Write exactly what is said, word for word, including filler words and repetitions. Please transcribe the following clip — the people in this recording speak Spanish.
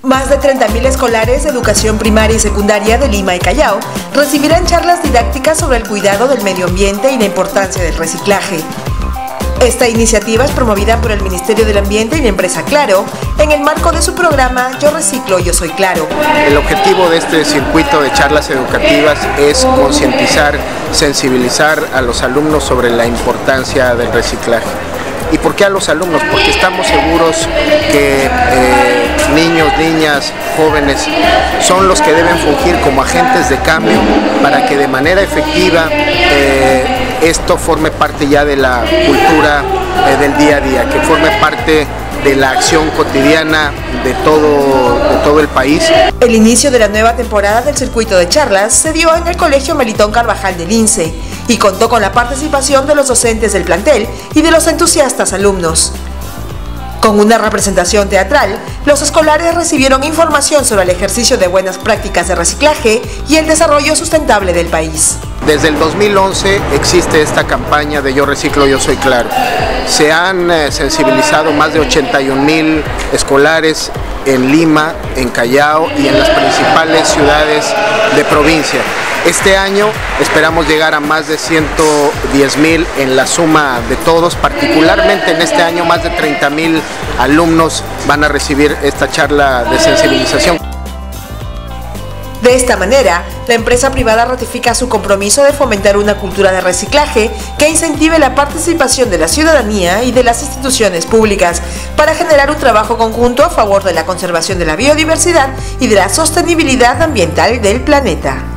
Más de treinta mil escolares de educación primaria y secundaria de Lima y Callao recibirán charlas didácticas sobre el cuidado del medio ambiente y la importancia del reciclaje. Esta iniciativa es promovida por el Ministerio del Ambiente y la empresa Claro en el marco de su programa Yo Reciclo, Yo Soy Claro. El objetivo de este circuito de charlas educativas es concientizar, sensibilizar a los alumnos sobre la importancia del reciclaje. ¿Y por qué a los alumnos? Porque estamos seguros que eh, niños, niñas, jóvenes son los que deben fungir como agentes de cambio para que de manera efectiva eh, esto forme parte ya de la cultura eh, del día a día, que forme parte de la acción cotidiana de todo, de todo el país. El inicio de la nueva temporada del circuito de charlas se dio en el Colegio Melitón Carvajal del Lince y contó con la participación de los docentes del plantel y de los entusiastas alumnos. Con una representación teatral, los escolares recibieron información sobre el ejercicio de buenas prácticas de reciclaje y el desarrollo sustentable del país. Desde el dos mil once existe esta campaña de Yo Reciclo, Yo Soy Claro. Se han eh, sensibilizado más de ochenta y un mil escolares en Lima, en Callao y en las principales ciudades de provincia. Este año esperamos llegar a más de ciento diez mil en la suma de todos, particularmente en este año más de treinta mil alumnos van a recibir esta charla de sensibilización. De esta manera, la empresa privada ratifica su compromiso de fomentar una cultura de reciclaje que incentive la participación de la ciudadanía y de las instituciones públicas para generar un trabajo conjunto a favor de la conservación de la biodiversidad y de la sostenibilidad ambiental del planeta.